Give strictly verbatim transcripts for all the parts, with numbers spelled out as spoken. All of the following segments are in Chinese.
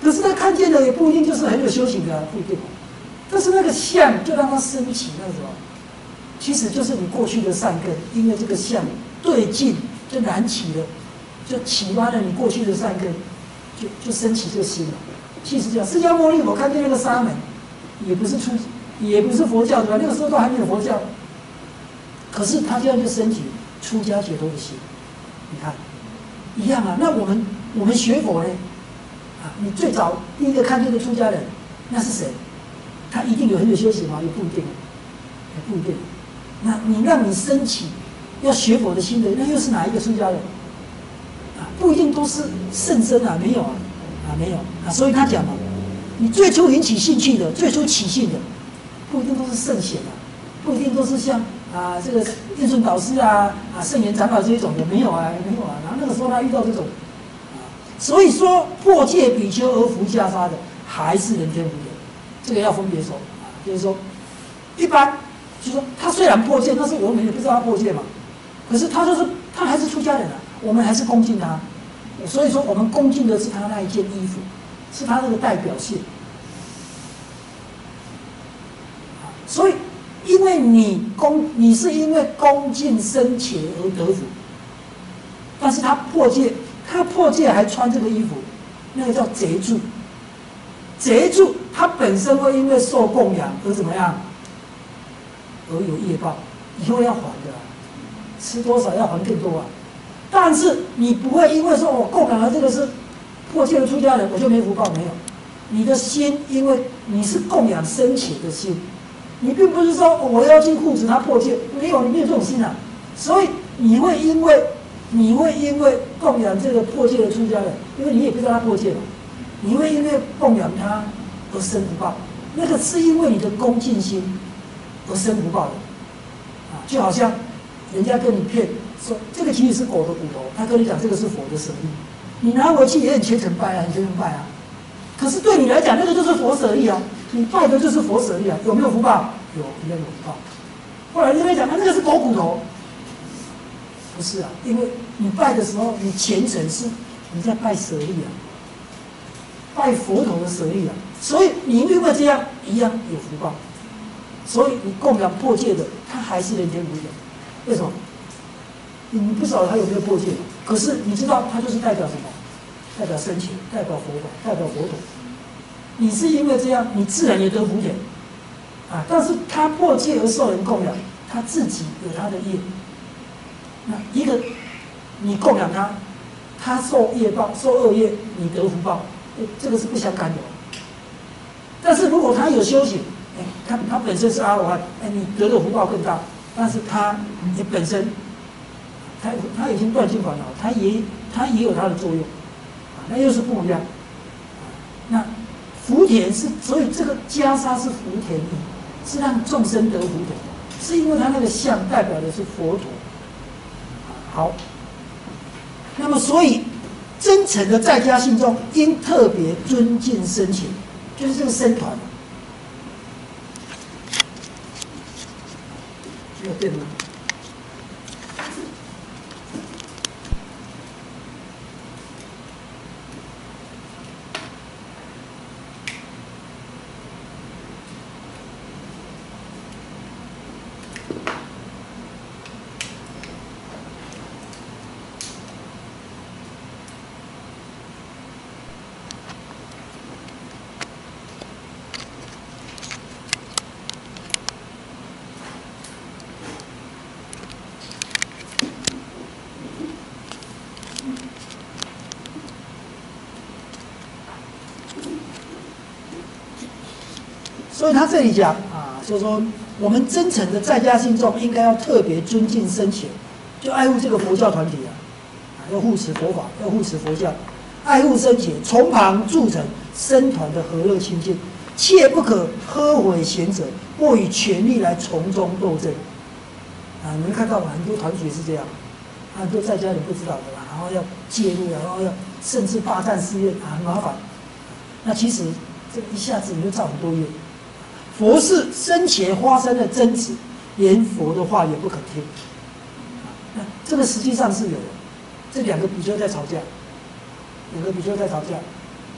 可是他看见的也不一定就是很有修行的、啊，不一定。但是那个相就让他升起那个什么，其实就是你过去的善根，因为这个相对境就燃起了，就启发了你过去的善根，就就升起这个心了。其实这样，释迦牟尼佛看见那个沙门，也不是出，也不是佛教对吧？那个时候都还没有佛教，可是他这样就升起出家解脱的心。你看，一样啊。那我们我们学佛呢？啊，你最早第一个看见的出家人，那是谁？他一定有很有修行吗？也不一定，也不一定。那你让你升起要学佛的心的，那又是哪一个出家人？啊，不一定都是圣僧啊，没有啊。啊，没有啊，所以他讲嘛，你最初引起兴趣的、最初起信的，不一定都是圣贤啊，不一定都是像啊这个印顺导师啊、啊圣严长老这一种的，没有啊，没有啊。然后那个时候他遇到这种，啊，所以说破戒比丘而服袈裟的，还是人天福德，这个要分别说啊，就是说，一般就是说他虽然破戒，但是我们也不知道他破戒嘛，可是他就是他还是出家人啊，我们还是恭敬他。所以说，我们恭敬的是他那一件衣服，是他那个代表性。所以，因为你恭，你是因为恭敬深切而得福，但是他破戒，他破戒还穿这个衣服，那个叫贼住。贼住，他本身会因为受供养而怎么样，而有业报，以后要还的、啊，吃多少要还更多啊。但是你不会因为说我供养了这个是破戒的出家人，我就没福报，没有。你的心，因为你是供养深切的心，你并不是说、哦、我要去护持他破戒，没有，你没有这种心啊。所以你会因为你会因为供养这个破戒的出家人，因为你也不知道他破戒嘛，你会因为供养他而生福报，那个是因为你的恭敬心而生福报的啊，就好像人家跟你骗。说这个其实是狗的骨头，他跟你讲这个是佛的舍利，你拿回去也很虔诚拜啊，很虔诚拜啊。可是对你来讲，那个就是佛舍利啊，你拜的就是佛舍利啊，有没有福报？有，一样有福报。后来人家讲，啊，那个是狗骨头，不是啊，因为你拜的时候，你虔诚是你在拜舍利啊，拜佛陀的舍利啊，所以你因为这样一样有福报。所以你供养破戒的，他还是人天福德，为什么？你不晓得他有没有破戒，可是你知道他就是代表什么？代表深切，代表佛法，代表佛陀。你是因为这样，你自然也得福田啊。但是他破戒而受人供养，他自己有他的业。那一个你供养他，他受业报，受恶业，你得福报，这个是不相干的。但是如果他有修行，哎，他他本身是阿罗汉，哎，你得的福报更大。但是他也本身。他他已经断尽烦恼，他也他也有他的作用，啊，那又是不一样。那福田是，所以这个袈裟是福田衣，是让众生得福田，是因为他那个相代表的是佛陀。好，那么所以真诚的在家信众应特别尊敬僧伽，就是这个僧团。没有电吗？所以他这里讲啊，就是说我们真诚的在家信众应该要特别尊敬僧伽，就爱护这个佛教团体啊，啊，要护持佛法，要护持佛教，爱护僧伽，从旁助成僧团的和乐清净，切不可呵毁贤者，或以权力来从中斗争。啊，你们看到很多团体也是这样，很多在家人不知道的啦，然后要介入，然后要甚至霸占寺院啊，很麻烦。那其实这一下子你就造很多业。佛是生前发生的争执，连佛的话也不肯听。那这个实际上是有的，这两个比丘在吵架，两个比丘在吵架。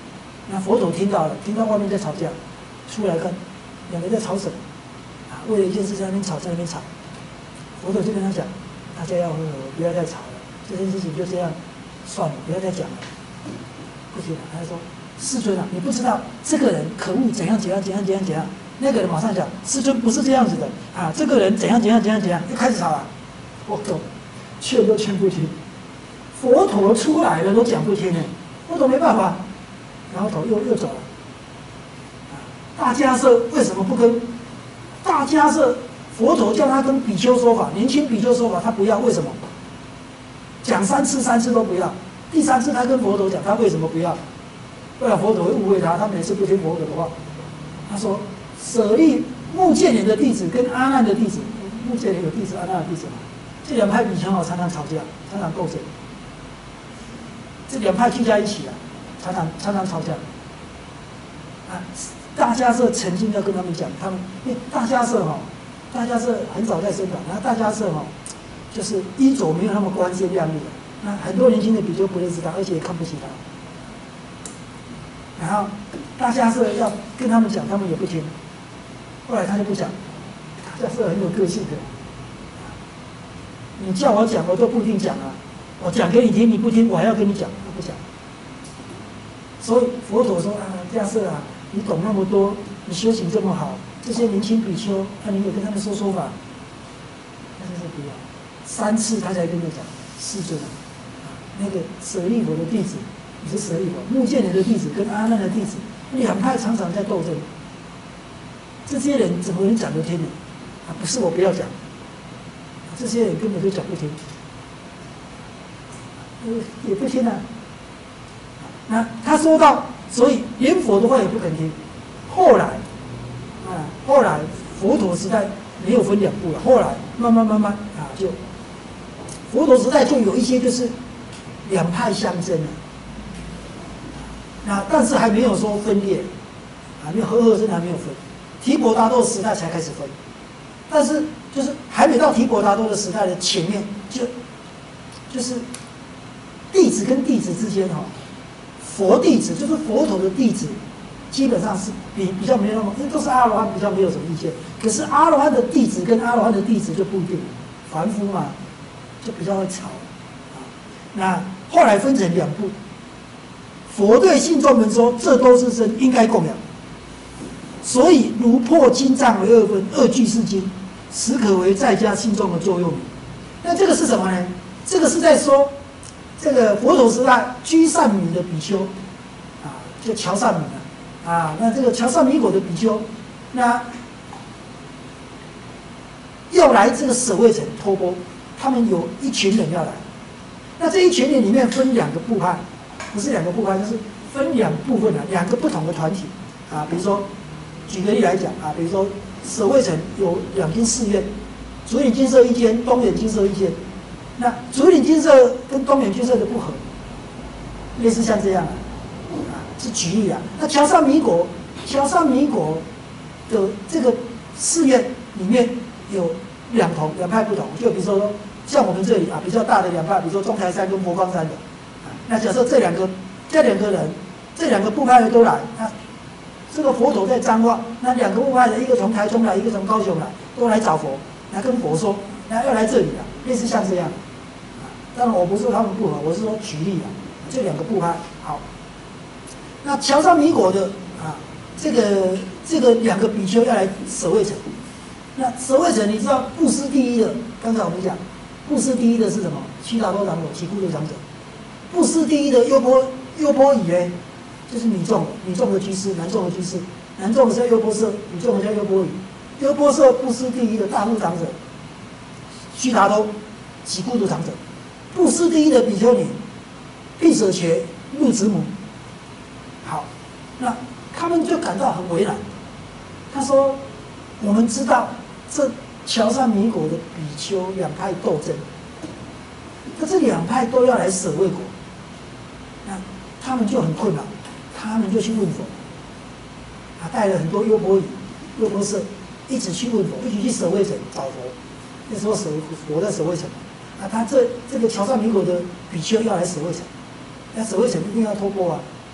那佛陀听到了，听到外面在吵架，出来看，两个在吵什么？啊，为了一件事在那边吵，在那边吵。佛陀就跟他讲，大家要和和，不要再吵了，这件事情就这样算了，不要再讲了。不行了，他说：“世尊啊，你不知道这个人可恶，怎样怎样怎样怎样怎样。”那个人马上讲：“世尊不是这样子的啊，这个人怎样怎样怎样怎样。”又开始吵了。佛陀劝都劝不听，佛陀出来了都讲不听呢，佛陀没办法，然后头又又走了。大迦叶为什么不跟大迦叶？佛陀叫他跟比丘说法，年轻比丘说法，他不要，为什么？讲三次，三次都不要。第三次他跟佛陀讲，他为什么不要？不然佛陀会误会他，他每次不听佛陀的话。他说：“舍利目犍连的弟子跟阿难的弟子，目犍连有弟子，阿难的弟子嘛，这两派比丘哦常常吵架，常常斗争。这两派聚在一起啊，常常常常吵架。啊，大迦叶曾经要跟他们讲，他们因为大迦叶哈。”大迦叶很早在生长，然后大迦叶哈，就是衣着没有那么光鲜亮丽的，那很多年轻的比丘不认识他，而且也看不起他。然后大迦叶要跟他们讲，他们也不听。后来他就不讲，大迦叶很有个性的，你叫我讲，我都不一定讲啊，我讲给你听，你不听，我还要跟你讲，他不讲。所以佛陀说啊，迦叶啊，你懂那么多，你修行这么好。这些年轻比丘，那、啊、你有跟他们说说法？他就是不要，三次他才跟他讲，世尊啊，那个舍利弗的弟子，你是舍利弗，目犍连的弟子跟阿难的弟子，两派常常在斗争。这些人怎么能讲得听呢？啊，不是我不要讲，这些人根本就讲不听，呃，也不听啊。那他说到，所以连佛的话也不肯听。后来。啊，后来佛陀时代没有分两部了，后来慢慢慢慢啊，就佛陀时代就有一些就是两派相争了，那但是还没有说分裂，啊，没有和合僧还没有分，提婆达多时代才开始分，但是就是还没到提婆达多的时代的前面，就就是弟子跟弟子之间哈、哦，佛弟子就是佛陀的弟子。基本上是比比较没有那么，因为都是阿罗汉，比较没有什么意见。可是阿罗汉的弟子跟阿罗汉的弟子就不一定，凡夫嘛，就比较会吵。啊，那后来分成两部，佛对信众们说：“这都是身，应该供养。”所以如破经藏为二分，二俱是经，实可为在家信众的座右铭。那这个是什么呢？这个是在说，这个佛陀时代居善米的比丘，啊，就乔善米啊。啊，那这个乔萨弥果的比丘，那要来这个舍卫城托钵，他们有一群人要来。那这一群人里面分两个部派，不是两个部派，就是分两部分啊，两个不同的团体啊。比如说，举个例来讲啊，比如说舍卫城有两间寺院，竹林精舍一间，东远精舍一间。那竹林精舍跟东远精舍的不合，类似像这样啊。是举例啊，那乔萨弥果，乔萨弥果的这个寺院里面有两同两派不同，就比如说像我们这里啊比较大的两派，比如说中台山跟佛光山的，啊，那假设这两个这两个人这两个部派的都来，那这个佛陀在彰化，那两个部派的一个从台中来，一个从高雄来，都来找佛，来跟佛说，那要来这里啊，类似像这样，啊，当然我不是说他们不合，我是说举例啊，这两个部派好。那乔萨弥果的啊，这个这个两个比丘要来舍卫城。那舍卫城你知道布施第一的，刚才我们讲，布施第一的是什么？悉达多长者、耆故多长者。布施第一的优波优波夷呢，就是女众的，女众的居士，男众的居士，男众的叫优波塞，女众的叫优波夷。优波塞布施第一的大目长者，悉达多、耆故多长者。布施第一的比丘尼，毗舍伽、鹿子母。好，那他们就感到很为难。他说：“我们知道这乔萨弥果的比丘两派斗争，那这两派都要来舍卫国，那他们就很困扰，他们就去问佛，啊，带了很多优婆夷、优婆塞，一起去问佛，一起去舍卫城找佛。那时候舍佛在舍卫城，啊，他这这个乔萨弥果的比丘要来舍卫城，那舍卫城一定要托钵啊。”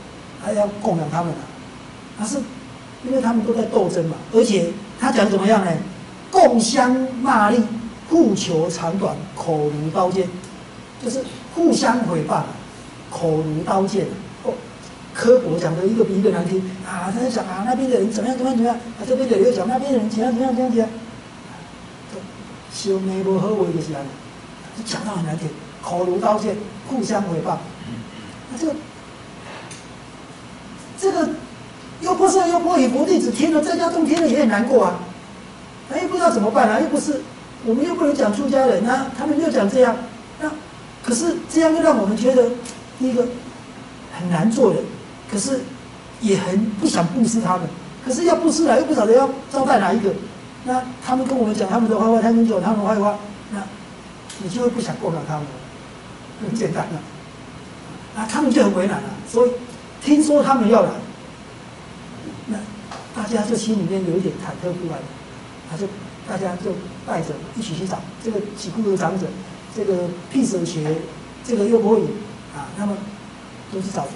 还要供养他们啊。他是因为他们都在斗争嘛，而且他讲怎么样呢？共相骂力，互求长短，口如刀剑，就是互相诽谤，口如刀剑。哦，刻薄讲的一个比一个难听啊！他在讲啊，那边的人怎么样怎么样怎么样，啊这边的人又讲那边的人怎样怎样怎样怎样。修眉不合为就是这样，就讲到很难听，口如刀剑，互相诽谤。那这个这个优婆塞、优婆夷佛弟子听了，在家中听了也很难过啊，他又不知道怎么办啊，又不是我们又不能讲出家人啊，他们又讲这样，那可是这样又让我们觉得第一个很难做人，可是也很不想布施他们，可是要布施了又不晓得要招待哪一个。那他们跟我们讲他们的坏话，他们讲他们的坏话，那你就会不想供养他们了，很简单了。那他们就很为难了，所以听说他们要来，那大家就心里面有一点忐忑不安，他就大家就带着一起去找这个几库的长者，这个毗舍伽，这个优婆夷啊，他们都去找佛，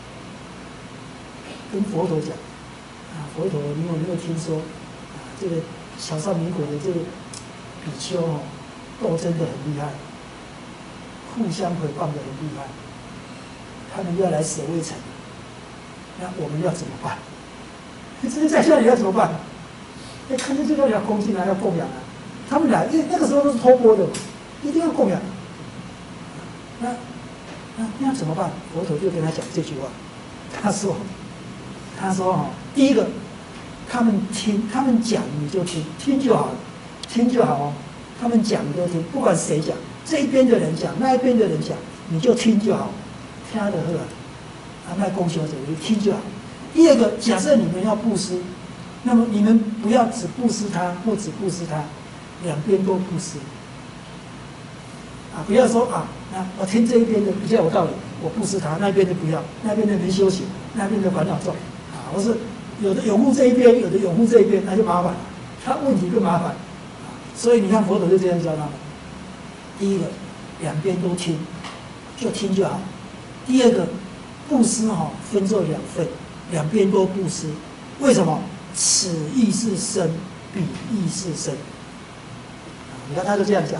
跟佛陀讲啊，佛陀，你有没有听说啊这个？小上民国的这个比丘哦，斗争的很厉害，互相诽谤的很厉害，他们要来舍卫城，那我们要怎么办？这些在家里要怎么办？哎，看见这个要恭敬啊，要供养啊。他们来，因为那个时候都是托钵的，一定要供养。那那那要怎么办？佛陀就跟他讲这句话，他说，他说哈，第一个。他们听，他们讲你就听，听就好了，听就好哦。他们讲你就听，不管谁讲，这一边的人讲，那一边的人讲，你就听就好，听他的话，啊，那供修者你听就好。第二个，假设你们要布施，那么你们不要只布施他，或只布施他，两边都布施。啊，不要说啊，那我听这一边的比较有道理，我布施他，那边的不要，那边的没修行，那边的烦恼重，啊，或是。有的拥护这一边，有的拥护这一边，那就麻烦了，他问题更麻烦。所以你看佛陀就这样教他们：第一个，两边都听，就听就好；第二个，布施哈、哦、分作两份，两边都布施。为什么？此意是身，彼意是身。你看他就这样讲，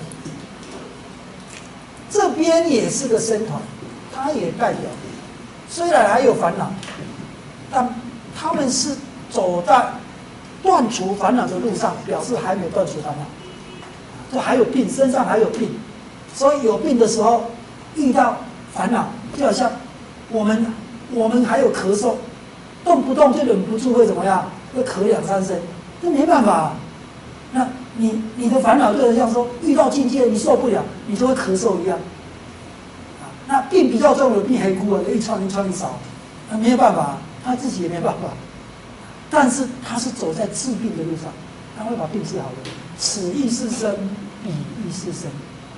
这边也是个僧团，他也代表，虽然还有烦恼，但。他们是走在断除烦恼的路上，表示还没有断除烦恼，就还有病，身上还有病，所以有病的时候遇到烦恼，就好像我们我们还有咳嗽，动不动就忍不住会怎么样？会咳两三声，那没办法、啊。那你你的烦恼就好像说遇到境界你受不了，你就会咳嗽一样。啊，那病比较重的病黑哭啊，一穿一穿一扫，那没有办法、啊。他自己也没办法，但是他是走在治病的路上，他会把病治好的。此意是身，彼意是身。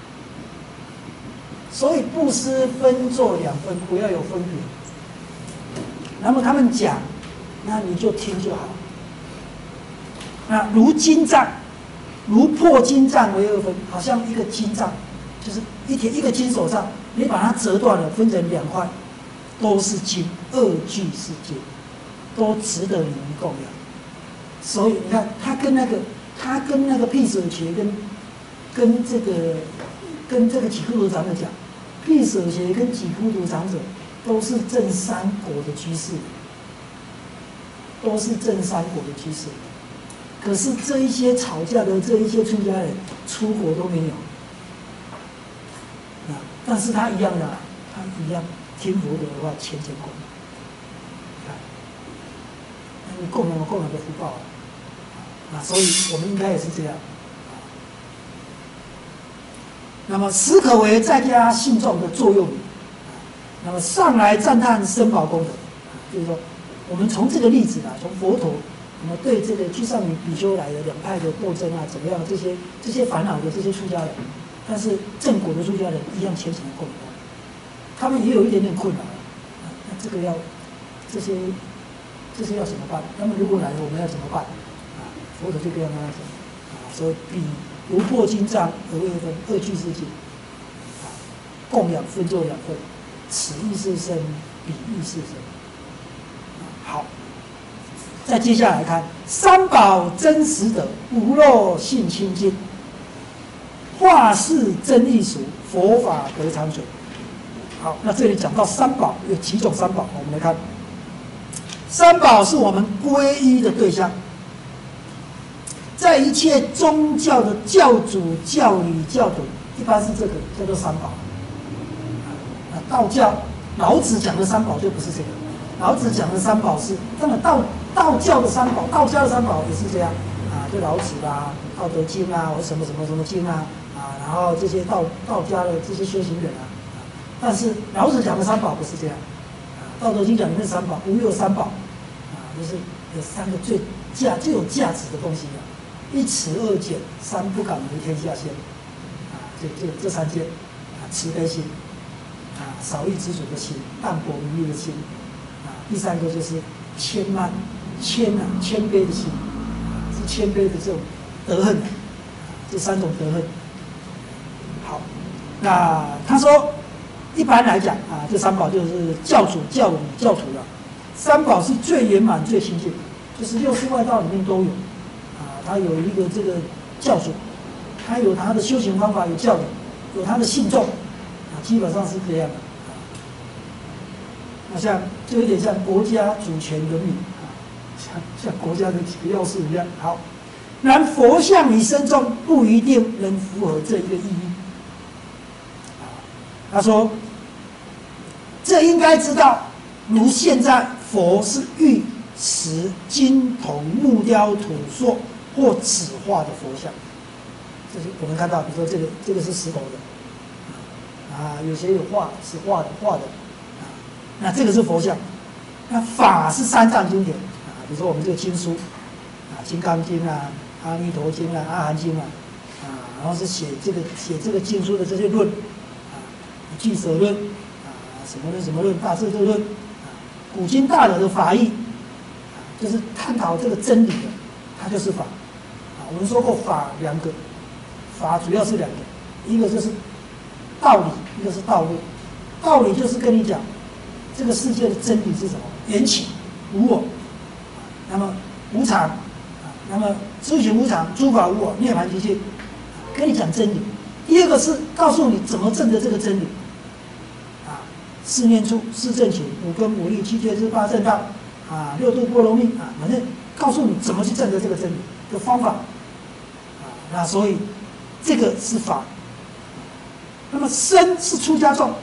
所以布施分作两分，不要有分别。那么他们讲，那你就听就好。那如金杖，如破金杖为二分，好像一个金杖，就是一条一个金手杖，你把它折断了，分成两块。都是金，二俱是金，都值得你们供养。所以你看，他跟那个，他跟那个毗舍伽跟跟这个跟这个几库图长者讲，毗舍伽跟几库图长者都是正三果的居士，都是正三果的居士。可是这一些吵架的这一些出家人，出国都没有。啊，但是他一样的，他一样。听佛的话，钱钱供，看，那你供养了供养的福报啊，啊，所以我们应该也是这样。那么实可为在家信众的作用。那么上来赞叹僧宝功德，就是说，我们从这个例子啊，从佛陀，我们对这个居上女比丘来的两派的斗争啊，怎么样这些这些烦恼的这些出家人，但是正果的出家人一样虔诚的供养。他们也有一点点困难，啊，那这个要这些这些要怎么办？他们如果来了，我们要怎么办？啊，佛陀就跟他们讲，啊，说彼如破金杖而为分，二俱是金，啊，供养分作两份，此意是身，彼意是身。 再接下来看三宝真实德，无漏性清净，化世真艺术，佛法得长存。好，那这里讲到三宝有几种三宝，我们来看。三宝是我们皈依的对象，在一切宗教的教主、教理、教主，一般是这个叫做三宝。啊，道教老子讲的三宝就不是这个，老子讲的三宝是，当然道道教的三宝，道家的三宝也是这样啊，就老子啊、道德经啊，或什么什么什么经啊，啊，然后这些道道家的这些修行人啊，但是老子讲的三宝不是这样，啊，道德经讲的那三宝，无有三宝。就是有三个最价最有价值的东西啊，一慈二俭，三不敢为天下先。啊，这这这三件啊，慈悲心，啊，少欲知足的心，淡泊名利的心，啊，第三个就是谦慢，谦啊，谦卑的心，啊，是谦卑的这种德恨，啊，这三种德恨。好，那他说，一般来讲啊，这三宝就是教主、教理、教徒了。三宝是最圆满、最清净，就是六世外道里面都有，啊，他有一个这个教主，他有他的修行方法，有教理，有他的信众，啊，基本上是这样的。那像就有点像国家主权人民，啊，像像国家的几个要素一样。好，然佛像你身中不一定能符合这一个意义。啊，他说，这应该知道，如现在。佛是玉石金铜木雕土塑或纸画的佛像，这是我们看到，比如说这个这个是石头的，啊，有些有画是画的画的，啊，那这个是佛像。那法是三藏经典啊，比如说我们这个经书啊，《金刚经》啊，《阿弥陀经》啊，《阿含经》啊，啊，然后是写这个写这个经书的这些论啊，俱舍论啊，什么论什么论，大智度论。古今大德的法义，就是探讨这个真理的，它就是法。啊，我们说过法两个，法主要是两个，一个就是道理，一个是道路。道理就是跟你讲，这个世界的真理是什么？缘起无我，那么无常，啊，那么诸行无常，诸法无我，涅槃寂静，跟你讲真理。第二个是告诉你怎么证得这个真理。四念处、四正行、五根五力、七觉支、八正道，啊，六度波罗蜜啊，反正告诉你怎么去证得这个真理的方法，啊，那所以这个是法。那么身是出家众，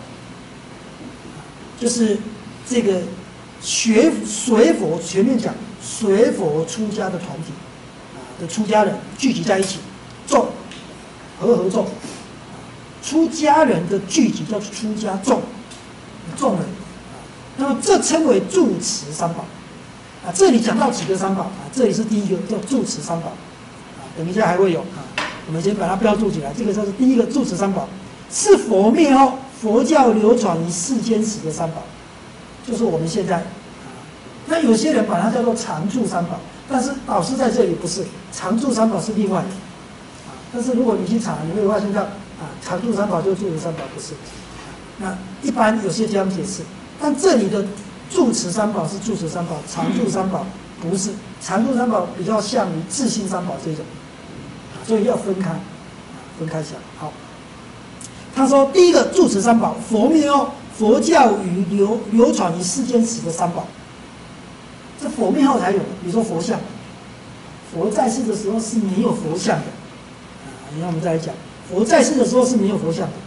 就是这个学随佛前面讲随佛出家的团体啊的出家人聚集在一起，众和合众，出家人的聚集叫出家众。众人，那么这称为住持三宝，啊，这里讲到几个三宝啊？这里是第一个叫住持三宝，啊，等一下还会有啊，我们先把它标注起来。这个就是第一个住持三宝，是佛灭后佛教流传于世间时的三宝，就是我们现在，啊，那有些人把它叫做常住三宝，但是老师在这里不是，常住三宝是另外的，啊，但是如果你去查，你会发现到啊，常住三宝就是住持三宝不是。那一般有些这样解释，但这里的住持三宝是住持三宝，常住三宝不是。常住三宝比较像于自性三宝这种，所以要分开，分开讲。好，他说第一个住持三宝，佛灭后佛教与流流传于世间时的三宝，这佛灭后才有的。比如说佛像，佛在世的时候是没有佛像的，啊，你看我们再来讲，佛在世的时候是没有佛像的。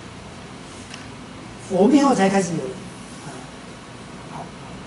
佛灭后才开始有的，啊，好，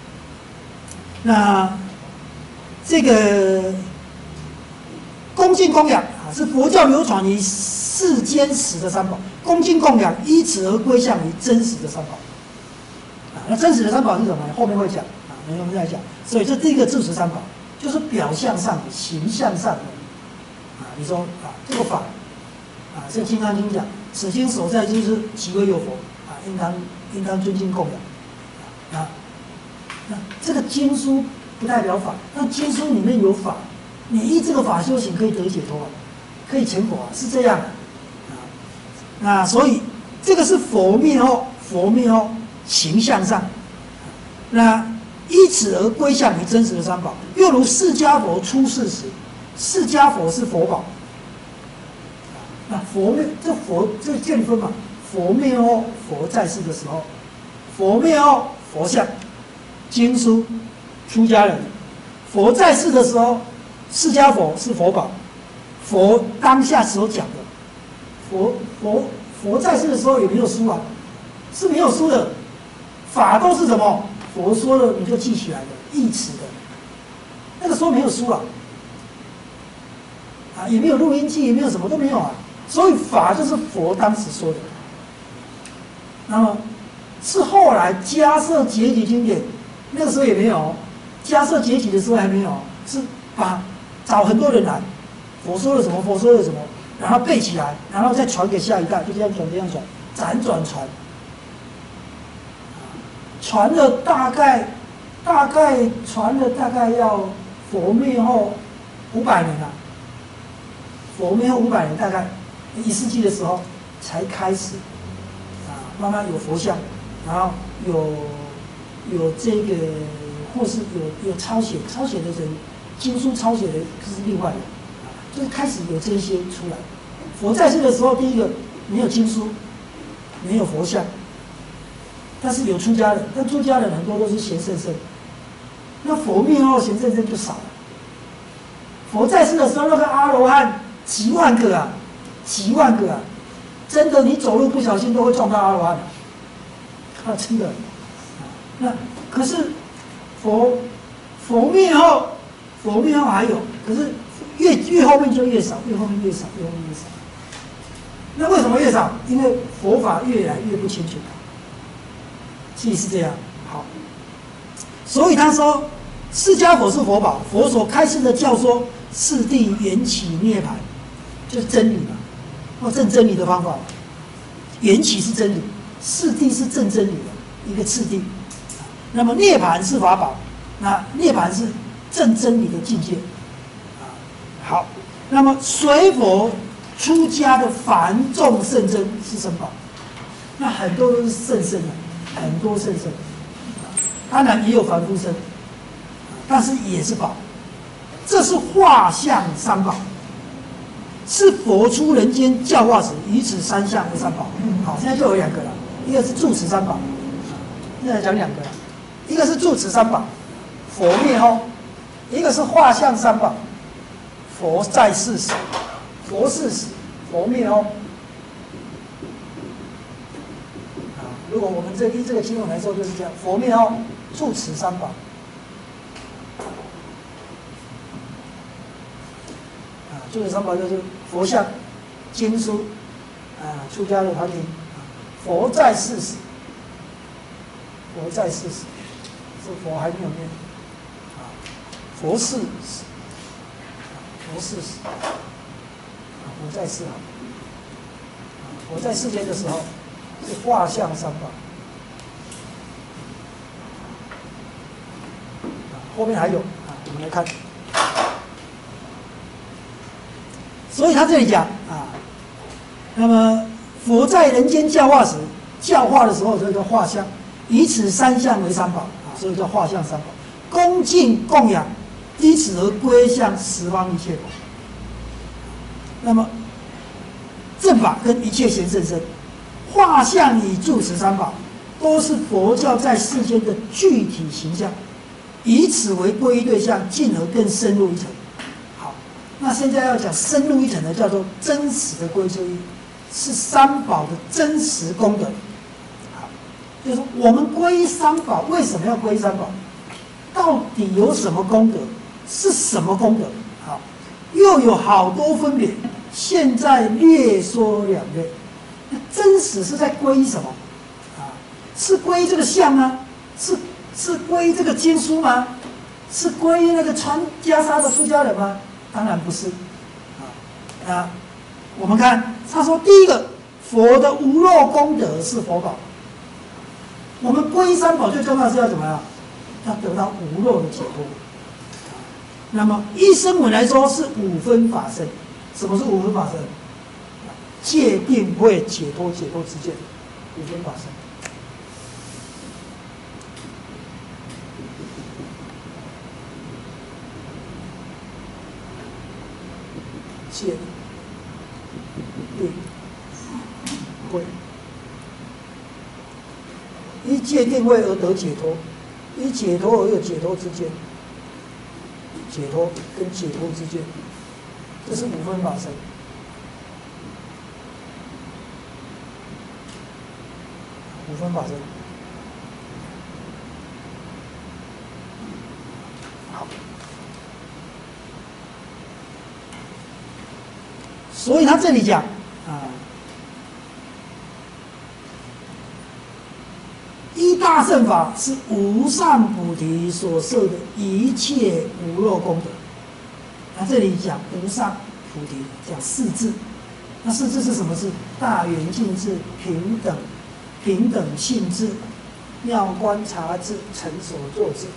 那这个恭敬供养啊，是佛教流传于世间时的三宝。恭敬供养依此而归向于真实的三宝，啊，那真实的三宝是什么？后面会讲啊，我们再讲。所以这第一个住持三宝，就是表象上的、形象上的，啊，你说啊，这个法，啊，这《金刚经》讲，此经所在就是其为有佛。应当应当尊敬供养，啊，那这个经书不代表法，那经书里面有法，你依这个法修行可以得解脱啊，可以成佛啊，是这样的，啊，那所以这个是佛灭后，佛灭后形象上，那依此而归向于真实的三宝。 又如释迦佛出世时，释迦佛是佛宝。那佛灭，这佛这见分嘛，佛灭后，佛在世的时候，佛灭后，佛像、经书、出家人，佛在世的时候，释迦佛是佛宝，佛当下所讲的，佛佛佛在世的时候有没有书啊？是没有书的，法都是什么？佛说了你就记起来的，义词的，那个时候没有书啊，啊也没有录音机，也没有什么都没有啊，所以法就是佛当时说的。那么是后来迦摄结集经典，那个时候也没有，迦摄结集的时候还没有，是把找很多人来，佛说了什么，佛说了什么，然后背起来，然后再传给下一代，就这样传，这样传，辗转传。传了大概，大概传了大概要佛灭后五百年了、啊。佛灭后五百年，大概一世纪的时候才开始啊，慢慢有佛像，然后有有这个，或是有有抄写抄写的人，经书抄写的这是另外的，啊，就是开始有这些出来。佛在世的时候，第一个没有经书，没有佛像。但是有出家人，但出家人很多都是贤圣圣，那佛灭后贤圣圣就少了。佛在世的时候，那个阿罗汉几万个啊，几万个啊，真的你走路不小心都会撞到阿罗汉啊，真的。那可是佛佛灭后，佛灭后还有，可是越越后面就越少，越后面越少，越后面越少。那为什么越少？因为佛法越来越不清楚。其实是这样，好，所以他说，释迦佛是佛宝，佛所开示的教说，次第缘起涅槃，就是真理嘛，或证真理的方法。缘起是真理，次第是证真理的一个次第。那么涅槃是法宝，那涅槃是证真理的境界。啊，好，那么随佛出家的凡众圣真是什宝？那很多都是圣圣的。很多圣圣，当然也有凡夫身，但是也是宝。这是化相三宝，是佛出人间教化时，以此三相为三宝。好，现在就有两个了，一个是住持三宝，现在讲两个了，一个是住持三宝，佛灭后；一个是化相三宝，佛在世时，佛世时，佛灭后。如果我们这依这个经文来说，就是这样：佛灭后，住持三宝。啊，住持三宝就是佛像、经书，啊，出家的团体。佛在世时，佛在世时，是佛还没有灭。啊，佛世时，佛世时，啊，佛在世啊，佛在世间的时候。是化相三宝，后面还有啊，我们来看。所以他这里讲啊，那么佛在人间教化时，教化的时候，这叫化相，以此三相为三宝啊，所以叫化相三宝，恭敬供养，依此而归向十方一切佛。那么正法跟一切贤圣身。化相与住持三宝，都是佛教在世间的具体形象，以此为皈依对象，进而更深入一层。好，那现在要讲深入一层的，叫做真实的皈依，是三宝的真实功德。好，就是我们皈依三宝，为什么要皈依三宝？到底有什么功德？是什么功德？好，又有好多分别，现在略说两类。真实是在皈依什么？啊，是皈依这个相吗？是是皈依这个经书吗？是皈依那个穿袈裟的出家人吗？当然不是。啊啊，我们看他说，第一个，佛的无漏功德是佛宝。我们皈依三宝最重要是要怎么样？要得到无漏的解脱。那么依声闻来说是五分法身。什么是五分法身？戒定慧解脱解脱之见，五分法身。 见定慧，依戒定慧而得解脱，依解脱而有解脱之见，解脱跟解脱之间，这是五分法身。五分法身。好，所以他这里讲啊，一大乘法是无上菩提所设的一切无漏功德。他这里讲无上菩提，讲四智。那四智是什么智？大圆净智、平等、平等性智、妙观察智、成所作智。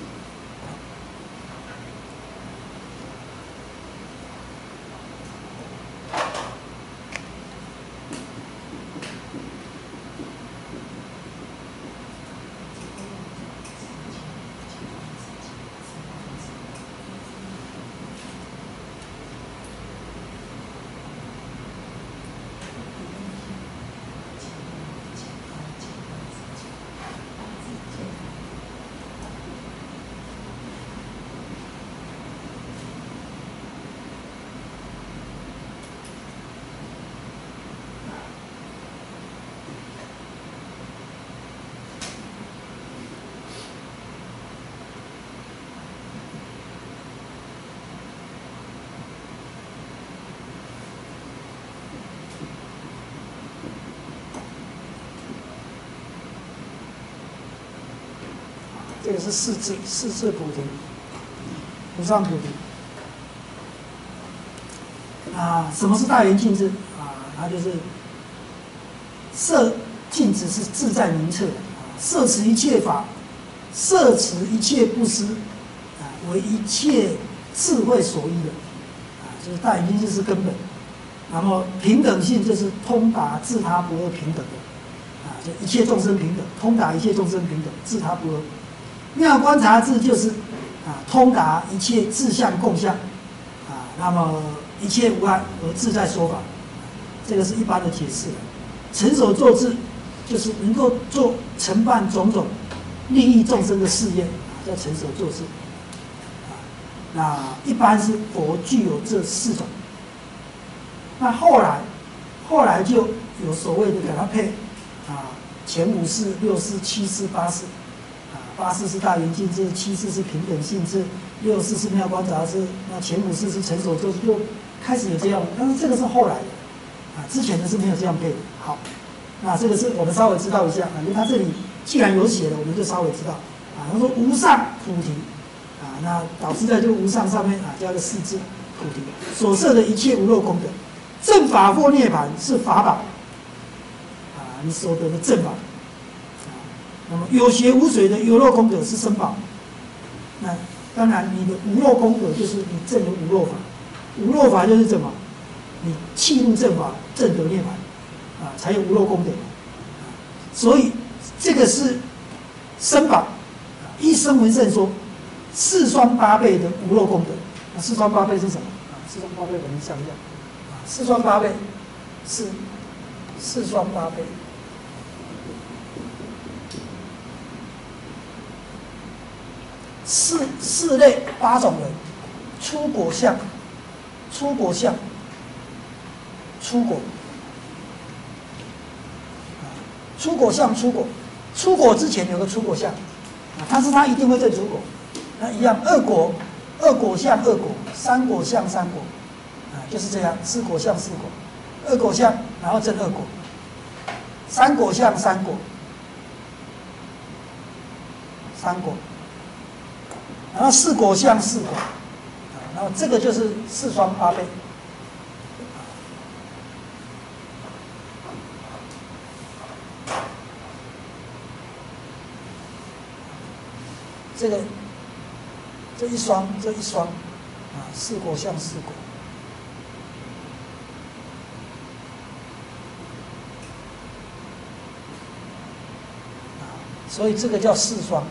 这个是四智，四智菩提，无上菩提。啊，什么是大圆净智？啊，它就是摄净智是自在明彻的，摄持一切法，摄持一切不思，啊，为一切智慧所依的，啊，就是大圆净智是根本。然后平等性就是通达自他不二平等的，啊，就一切众生平等，通达一切众生平等，自他不二。妙观察智就是啊，通达一切自相共相，啊，那么一切无碍而自在说法，这个是一般的解释。成所作智就是能够做承办种种利益众生的事业，叫成所作智。啊，那一般是佛具有这四种。那后来，后来就有所谓的给他配啊，前五世、六世、七世、八世。八世是大圆净智，七世是平等性智，六世是妙观察智，那前五世是成所作智，就开始有这样，但是这个是后来的，啊，之前的是没有这样配的。好，那这个是我们稍微知道一下，因为他这里既然有写了，我们就稍微知道，啊，他说无上菩提，啊，那导师在这个无上上面啊加个四字菩提，所设的一切无漏功德，正法或涅槃是法宝，啊，你所得的正法。那么有学无水的有漏功德是身宝，那当然你的无漏功德就是你证的无漏法，无漏法就是什么？你契入正法，证得涅槃，啊，才有无漏功德。所以这个是身宝。依声闻圣说，四双八倍的无漏功德。那四双八倍是什么？啊，四双八倍我们想一下，啊，四双八倍是四双八倍。四四类八种人：出果相、出果相、出果、出果相、出果。出果之前有个出果相，啊，但是他一定会证出果。那一样，二果、二果相、二果；三果相、三果，啊，就是这样，四果相、四果，二果相，然后证二果；三果相、三果，三果。然后四果相四果，啊，然后这个就是四双八倍。这个这一双这一双，啊，四果相四果。啊，所以这个叫四双，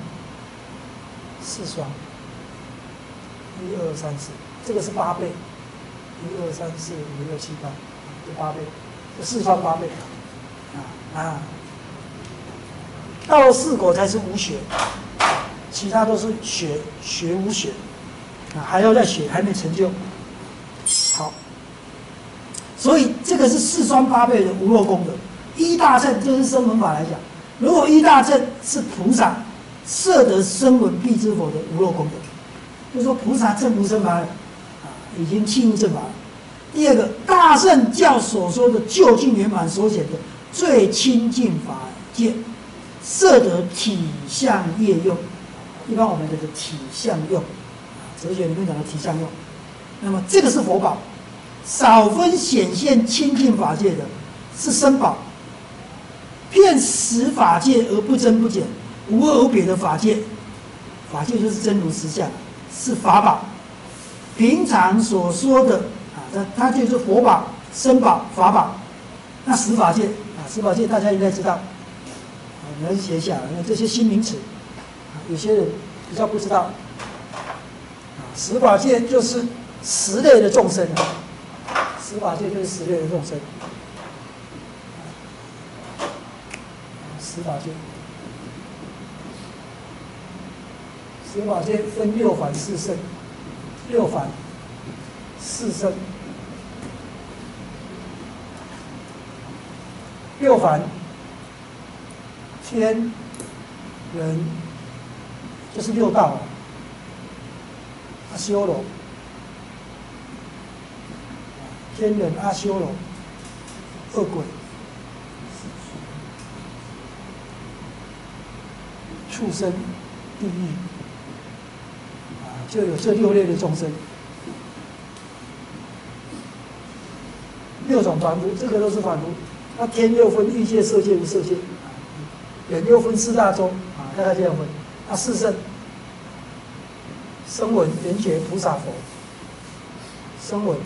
四双。一二三四，这个是八倍， 一二三四五六七八，就八倍，就四川八倍啊啊！到了四果才是无学，其他都是学学无学啊，还要再学，还没成就。好，所以这个是四川八倍的无漏功德。一大乘就是声闻法来讲，如果一大乘是菩萨摄得声闻辟支佛的无漏功德，就是说菩萨证无生法了，啊，已经进入正法了。第二个，大乘教所说的究竟圆满所显的最清净法界，摄得体相业用，一般我们的体相用，哲学里面讲的体相用。那么这个是佛宝，少分显现清净法界的是身宝。遍实法界而不增不减，无二无别的法界，法界就是真如实相，是法宝。平常所说的啊，它它就是佛宝、身宝、法宝。那实法界啊，实法界大家应该知道，啊，你要写一下，因为这些新名词，啊，有些人比较不知道。啊，实法界就是十类的众生，实法界就是十类的众生。十法界，十法界分六凡四圣，六凡四圣，六凡天人就是六道，阿修罗，天人阿修罗，恶鬼。畜生、地狱，啊，就有这六类的众生，六种凡夫，这个都是凡夫。那天又分欲界、色界、无色界，人又分四大洲，啊，大概这样分。那四圣：声闻、缘觉、菩萨、佛。声闻、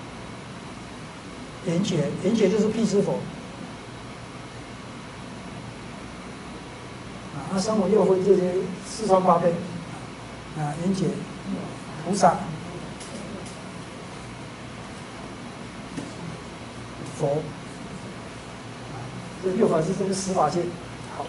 缘觉，缘觉就是辟支佛。那声闻又分这些四川八倍，啊，缘觉、菩萨、佛，这六法是这个十法界。好，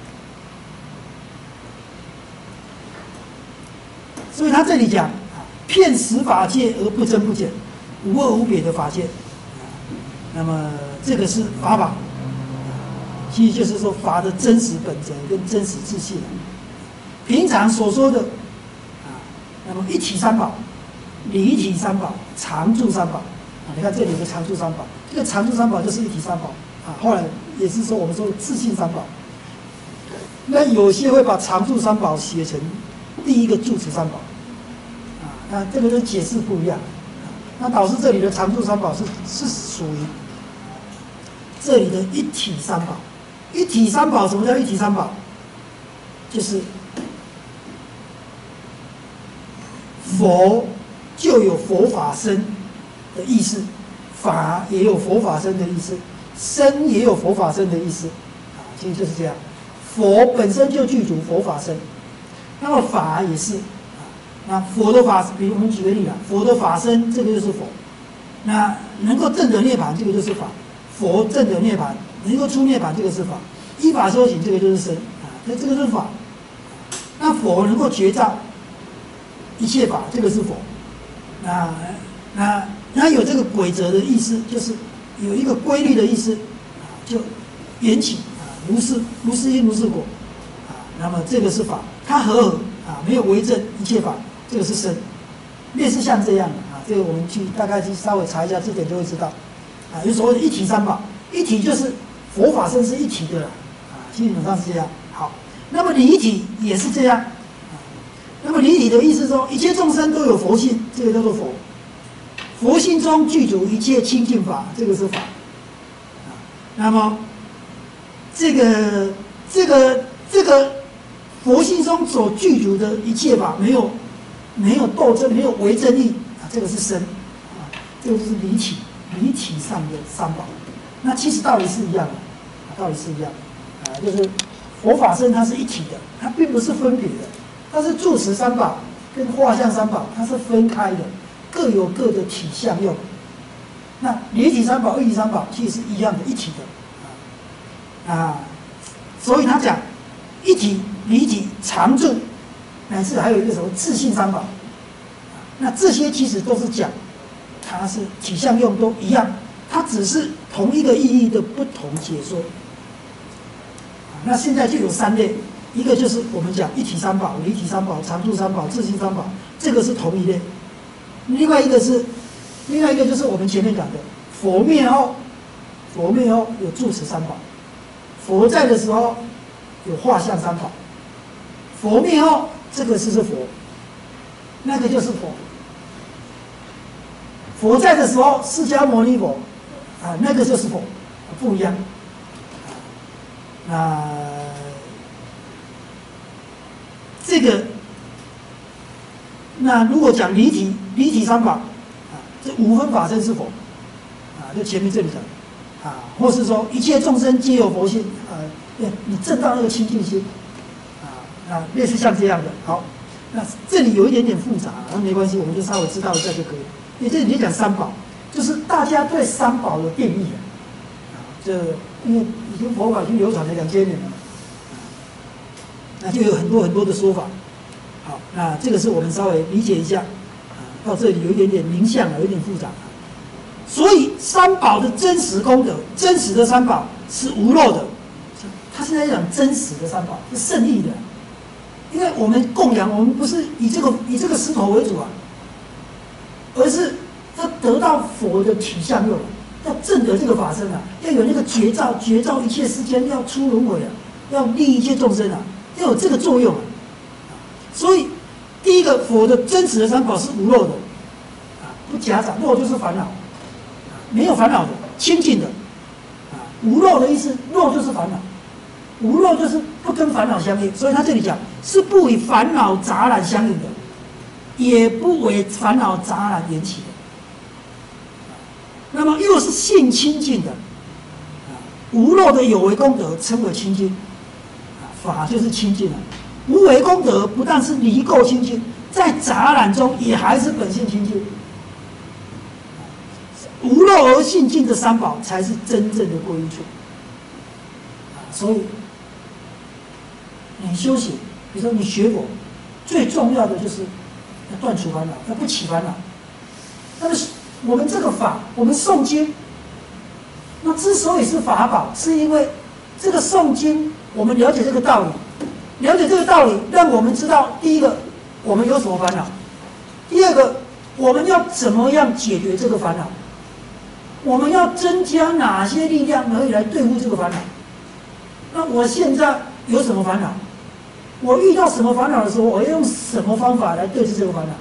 所以他这里讲啊，遍十法界而不增不减，无二无别的法界。那么这个是法宝。其实就是说法的真实本质跟真实自性。平常所说的啊，那么一体三宝、离体三宝、常住三宝啊，你看这里有个常住三宝，这个常住三宝就是一体三宝啊。后来也是说我们说的自性三宝。那有些会把常住三宝写成第一个住持三宝啊，那这个跟解释不一样。那导致这里的常住三宝是是属于这里的一体三宝。一体三宝，什么叫一体三宝？就是佛就有佛法身的意思，法也有佛法身的意思，身也有佛法身的意思，啊，其实就是这样。佛本身就具足佛法身，那么法也是，啊，那佛的法，比如我们举个例子，佛的法身，这个就是佛，那能够证得涅槃，这个就是法，佛证得涅槃。能够出涅槃，这个是法；依法修行，这个就是身啊，那这个是法。那佛能够觉照一切法，这个是佛。那那那有这个规则的意思，就是有一个规律的意思啊，就缘起啊，如是如是因如是果啊。那么这个是法，它和合啊，没有违正一切法，这个是身。类似像这样的啊，这个我们去大概去稍微查一下字典就会知道啊，有所谓的一体三宝，一体就是佛法身是一体的啦，啊，基本上是这样。好，那么离体也是这样，啊，那么离体的意思说，一切众生都有佛性，这个叫做佛。佛性中具足一切清净法，这个是法。啊，那么这个这个这个佛性中所具足的一切法，没有没有斗争，没有违正义啊，这个是身，啊，这个就是离体，离体上的三宝。那其实道理是一样的，道理是一样的，啊，就是佛法身它是一体的，它并不是分别的，它是住持三宝跟画像三宝，它是分开的，各有各的体相用。 那离体三宝、一体三宝其实是一样的，一体的啊。所以他讲一体、离体、常住，乃至还有一个什么自性三宝。那这些其实都是讲，它是体相用都一样，它只是同一个意义的不同解说。那现在就有三类，一个就是我们讲一体三宝、离体三宝、常住三宝、自性三宝，这个是同一类。另外一个是，另外一个就是我们前面讲的佛灭后，佛灭后有住持三宝，佛在的时候有化相三宝，佛灭后这个是是佛，那个就是佛。佛在的时候，释迦牟尼佛啊，那个就是佛，不一样。那这个，那如果讲离体，离体三宝啊，这五分法身是佛啊，就前面这里讲啊，或是说一切众生皆有佛性啊，你证到那个清净心啊，啊，类似像这样的。好，那这里有一点点复杂，那没关系，我们就稍微知道一下就可以。因为这里就讲三宝，就是大家对三宝的定义啊，这因为已经佛法已经流传了两千年了，那就有很多很多的说法。好，那这个是我们稍微理解一下，啊，到这里有一点点名相了，有点复杂。所以三宝的真实功德，真实的三宝是无漏的。他现在讲真实的三宝是胜利的，因为我们供养，我们不是以这个以这个石头为主啊。而是要得到佛的体相用，要证得这个法身啊，要有那个觉照，觉照一切世间，要出轮回啊，要利一切众生啊，要有这个作用啊。所以，第一个佛的真实的三宝是无漏的，啊，不夹杂，漏就是烦恼，没有烦恼的，清净的，啊，无漏的意思，漏就是烦恼，无漏就是不跟烦恼相应，所以他这里讲是不与烦恼杂染相应的。也不为烦恼杂染引起的，那么又是性清净的，无漏的有为功德称为清净，法就是清净了。无为功德不但是离垢清净，在杂染中也还是本性清净。无漏而性净的三宝才是真正的归依处。所以你修行，比如说你学佛，最重要的就是要断除烦恼，要不起烦恼。那么我们这个法，我们诵经，那之所以是法宝，是因为这个诵经，我们了解这个道理，了解这个道理，让我们知道第一个我们有什么烦恼，第二个我们要怎么样解决这个烦恼，我们要增加哪些力量可以来对付这个烦恼。那我现在有什么烦恼？我遇到什么烦恼的时候，我要用什么方法来对治这个烦恼？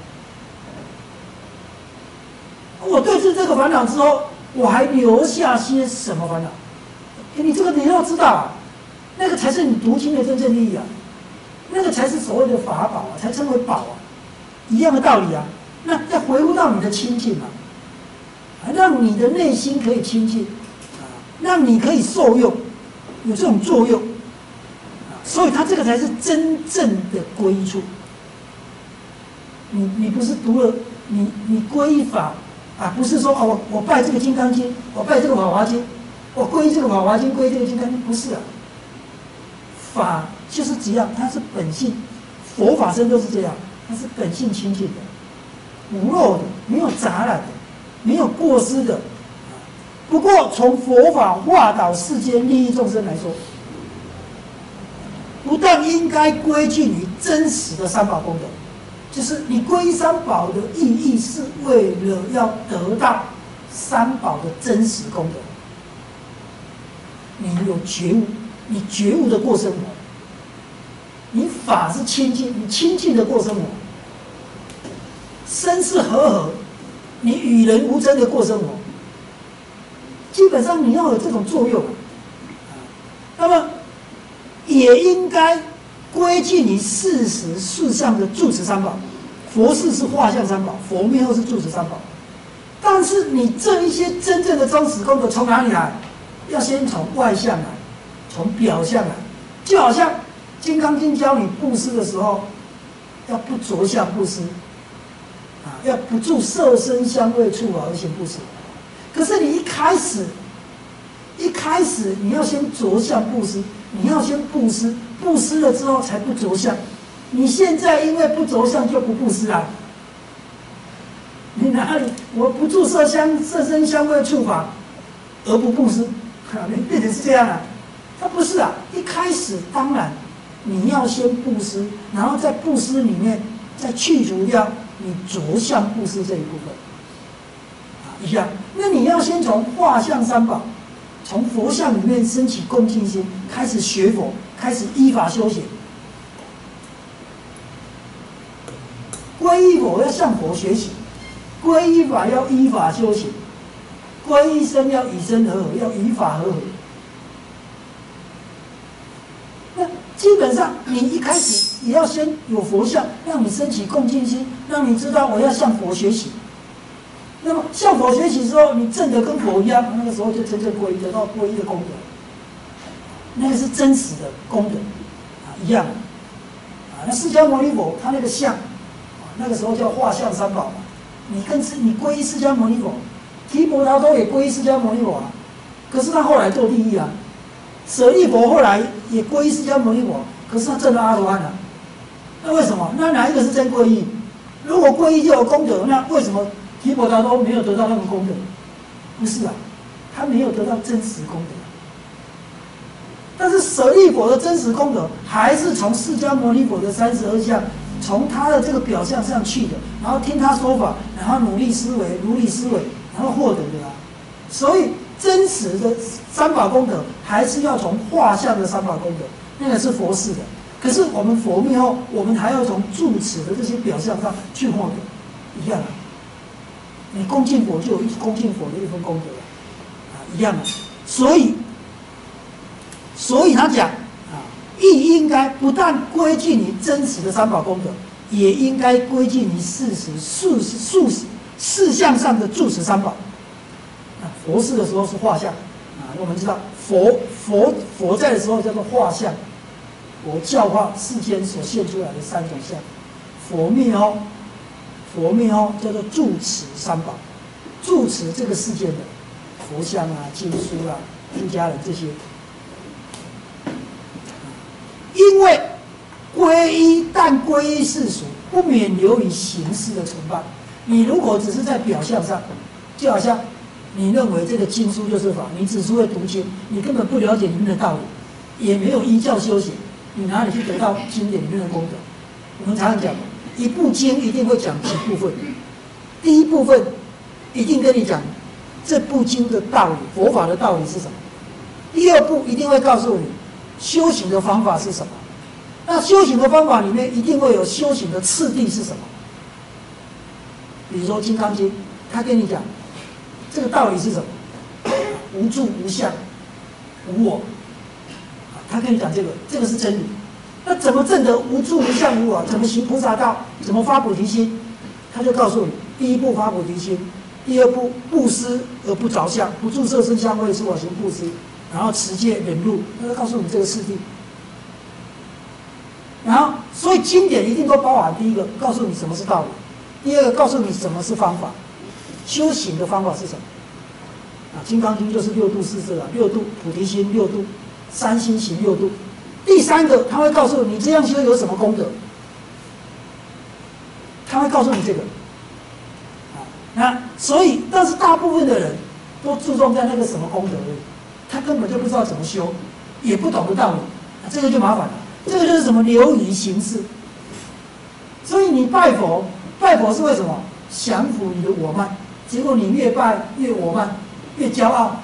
我对治这个烦恼之后，我还留下些什么烦恼？你这个你要知道啊，那个才是你读经的真正意义啊，那个才是所谓的法宝啊，才称为宝啊，一样的道理啊。那要回复到你的清净嘛，啊，让你的内心可以清净，啊，让你可以受用，有这种作用。所以他这个才是真正的皈依处。你你不是读了你你皈依法啊，不是说哦我我拜这个金刚经，我拜这个法华经，我皈依这个法华经，皈依这个金刚经，不是啊。法就是这样，它是本性，佛法身都是这样，它是本性清净的，无漏的，没有杂染的，没有过失的。不过从佛法化导世间利益众生来说，不但应该归进于真实的三宝功德，就是你皈依三宝的意义是为了要得到三宝的真实功德。你有觉悟，你觉悟的过生活，你法是清净，你清净的过生活，身是和合，你与人无争的过生活。基本上你要有这种作用，那么也应该归进于事实事上的住持三宝。佛事是化相三宝，佛灭后是住持三宝。但是你这一些真正的真实功德从哪里来？要先从外相来，从表象来。就好像《金刚经》教你布施的时候，要不着相布施，啊，要不住色身香味触而行布施。 可是你一开始，一开始你要先着相布施，你要先布施，布施了之后才不着相。你现在因为不着相就不布施啊？你哪里？我不住色香色身香味触法，而不布施，啊，你变成是这样啊？他不是啊，一开始当然你要先布施，然后在布施里面再去除掉你着相布施这一部分，啊，一样。那你要先从画像三宝，从佛像里面升起恭敬心，开始学佛，开始依法修行。皈依佛要向佛学习，皈依法要依法修行，皈依身要以身合合，要以法合合。那基本上你一开始也要先有佛像，让你升起恭敬心，让你知道我要向佛学习。那么向佛学习之后，你证得跟佛一样，那个时候就真正皈依，得到皈依的功德。那个是真实的功德，啊，一样。啊，那释迦牟尼佛他那个像，啊，那个时候叫画像三宝嘛。你跟你皈依释迦牟尼佛，提婆达多也皈依释迦牟尼佛啊，可是他后来堕地狱啊。舍利佛后来也皈依释迦牟尼佛，可是他证了阿罗汉啊。那为什么？那哪一个是真皈依？如果皈依就有功德，那为什么提婆达多没有得到那个功德？不是啊，他没有得到真实功德。但是舍利佛的真实功德，还是从释迦牟尼佛的三十二相，从他的这个表象上去的，然后听他说法，然后努力思维，努力思维，然后获得的啊。所以真实的三宝功德，还是要从画像的三宝功德，那个是佛事的。可是我们佛灭后，我们还要从住持的这些表象上去获得，一样啊。你恭敬佛就有一恭敬佛的一份功德啊，一样啊。所以，所以他讲啊，亦应该不但归尽你真实的三宝功德，也应该归尽你事实、事事事项上的住持三宝。佛事的时候是画像啊，我们知道佛佛佛在的时候叫做画像，佛教化世间所现出来的三种相。佛灭后，佛灭后叫做住持三宝，住持这个世间的佛像啊、经书啊、出家人这些。因为皈依，但皈依世俗，不免流于形式的崇拜。你如果只是在表象上，就好像你认为这个经书就是法，你只是会读经，你根本不了解里面的道理，也没有依教修行，你哪里去得到经典里面的功德？我们常常讲，一部经一定会讲几部分。第一部分一定跟你讲这部经的道理，佛法的道理是什么。第二步一定会告诉你修行的方法是什么。那修行的方法里面一定会有修行的次第是什么。比如说《金刚经》，他跟你讲这个道理是什么？无住无相无我，他跟你讲这个，这个是真理。那怎么证得无住无相无我？怎么行菩萨道？怎么发菩提心？他就告诉你：第一步发菩提心，第二步布施而不着相，不住色身香味触法行布施，然后持戒忍辱，他就告诉你这个次第。然后，所以经典一定都包含第一个告诉你什么是道理，第二个告诉你什么是方法，修行的方法是什么？啊，《金刚经》就是六度四摄啊，六度菩提心，六度三心行六度。第三个，他会告诉你这样修有什么功德，他会告诉你这个。啊，那所以，但是大部分的人都注重在那个什么功德而已，他根本就不知道怎么修，也不懂得道理，啊，这个就麻烦了。这个就是什么流于形式。所以你拜佛，拜佛是为什么？降服你的我慢，结果你越拜越我慢，越骄傲。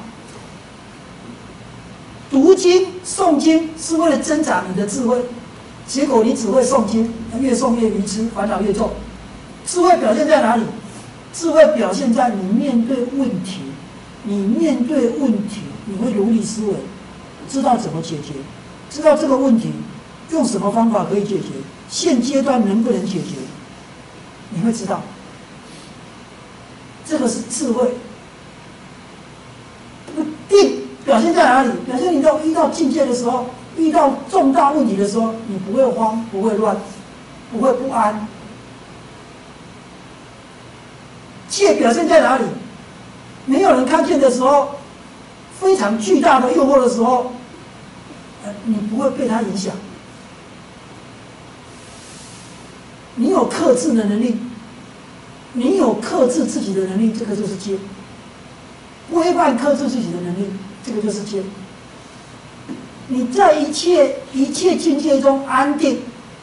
读经、诵经是为了增长你的智慧，结果你只会诵经，越诵越愚痴，烦恼越重。智慧表现在哪里？智慧表现在你面对问题，你面对问题，你会如理思维，知道怎么解决，知道这个问题用什么方法可以解决，现阶段能不能解决，你会知道。这个是智慧。定表现在哪里？表现你到遇到境界的时候，遇到重大问题的时候，你不会慌，不会乱，不会不安。戒表现在哪里？ 没有人看见的时候，非常巨大的诱惑的时候，呃，你不会被它影响。你有克制的能力，你有克制自己的能力，这个就是戒。规范克制自己的能力，这个就是戒。你在一切一切境界中安定，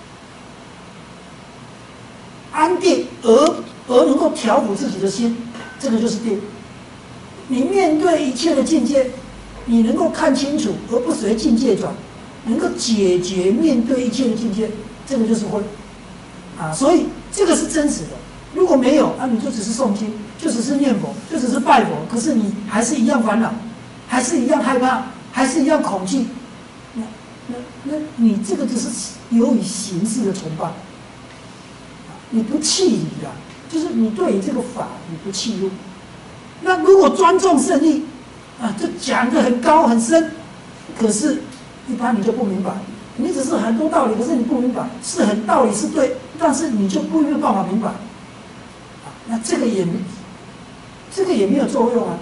安定而而能够调伏自己的心，这个就是定。你面对一切的境界，你能够看清楚而不随境界转，能够解决面对一切的境界，这个就是慧。啊，所以这个是真实的。如果没有，啊，你就只是诵经，就只是念佛，就只是拜佛，可是你还是一样烦恼，还是一样害怕，还是一样恐惧。那那那你这个就是由于形式的崇拜，你不弃理啊，就是你对于这个法你不弃入。那如果尊重圣意，啊，就讲得很高很深，可是一般你就不明白。你只是很多道理，可是你不明白，是很道理是对，但是你就不没有办法明白，啊，那这个也，这个也没有作用啊。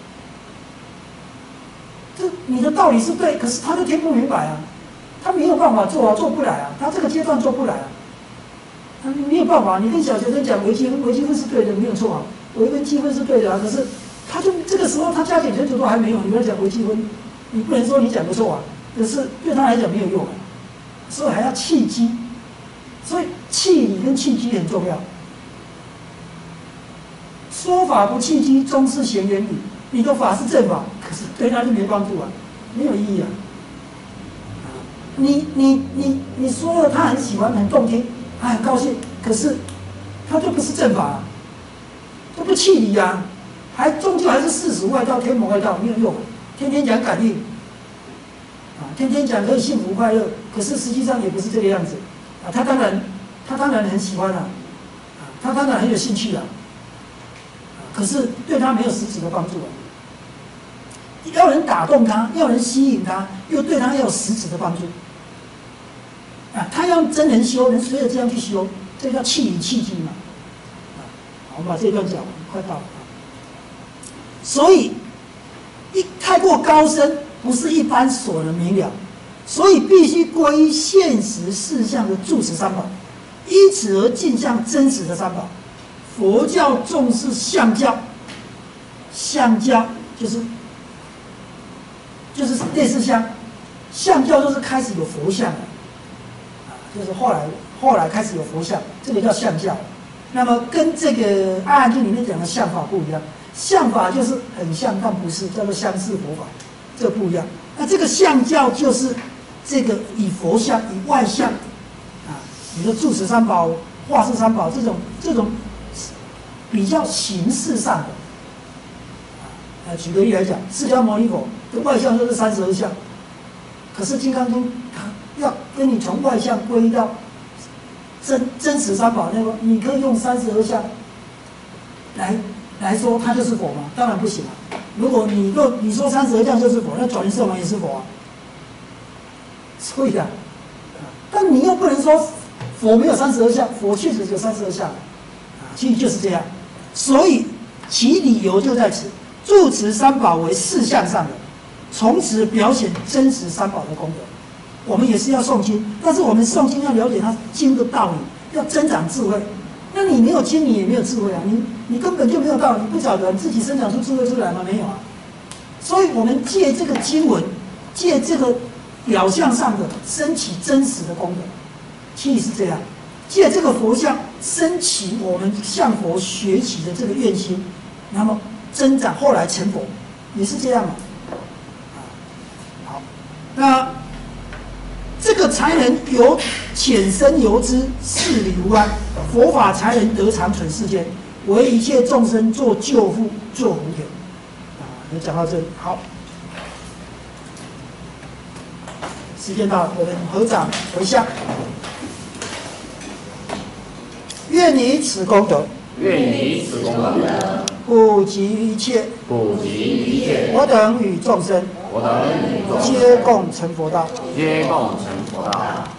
这你的道理是对，可是他就听不明白啊，他没有办法做啊，做不来啊，他这个阶段做不来啊，他没有办法。你跟小学生讲微积分，微积分是对的，没有错啊，微分积分是对的啊，可是他就这个时候他加减乘除都还没有，你跟他讲微积分，你不能说你讲的错啊，可是对他来讲没有用啊。所以还要契机，所以契理跟契机很重要。说法不契机，终是闲言语。你的法是正法，可是对他就没帮助啊，没有意义啊。你你你你说了，他很喜欢，很动听，他很高兴，可是他就不是正法啊，这不契理啊，还终究还是世俗外道、天魔外道，没有用。天天讲感应。啊，天天讲可以幸福快乐，可是实际上也不是这个样子，啊，他当然，他当然很喜欢啊，啊，他当然很有兴趣啊，啊，可是对他没有实质的帮助啊。要人打动他，要人吸引他，又对他要有实质的帮助，啊，他要真人修，能随着这样去修，这叫契理契机嘛，啊，我们把这一段讲完，快到了啊。所以，一太过高深。不是一般所能明了，所以必须归于现实事项的住持三宝，依此而进向真实的三宝。佛教重视相教，相教就是就是类似相，相教就是开始有佛像了，啊，就是后来后来开始有佛像，这个叫相教。那么跟这个《阿含经》里面讲的相法不一样，相法就是很像但不是，叫做相似佛法。这不一样，那这个相教就是这个以佛像、以外相，啊，你的住持三宝、化世三宝这种这种比较形式上的，啊，举个例来讲，释迦牟尼佛的外相就是三十二相，可是《金刚经》它要跟你从外相归到真真实三宝那个，你可以用三十二相来来说，它就是佛吗？当然不行啊。如果你说你说三十二相就是佛，那转轮圣王也是佛啊。所以啊，但你又不能说佛没有三十二相，佛确实有三十二相，啊，其实就是这样。所以其理由就在此，住持三宝为事相上的，从此表现真实三宝的功德。我们也是要诵经，但是我们诵经要了解它经的道理，要增长智慧。那你没有经，你也没有智慧啊！你你根本就没有道理，你不晓得你自己生长出智慧出来吗？没有啊！所以我们借这个经文，借这个表象上的升起真实的功德，其实是这样。借这个佛像升起我们向佛学习的这个愿心，那么增长后来成佛，也是这样嘛。好，那这个才能由浅深由之，事理无碍，佛法才能得长存世间，为一切众生做救护，做福田。啊，就讲到这里。好，时间到了，我们合掌回向。愿以此功德， 愿以此功德， 普及一切， 普及一切， 我等与众生， 我等与众生， 皆共成佛道。 皆共成佛道。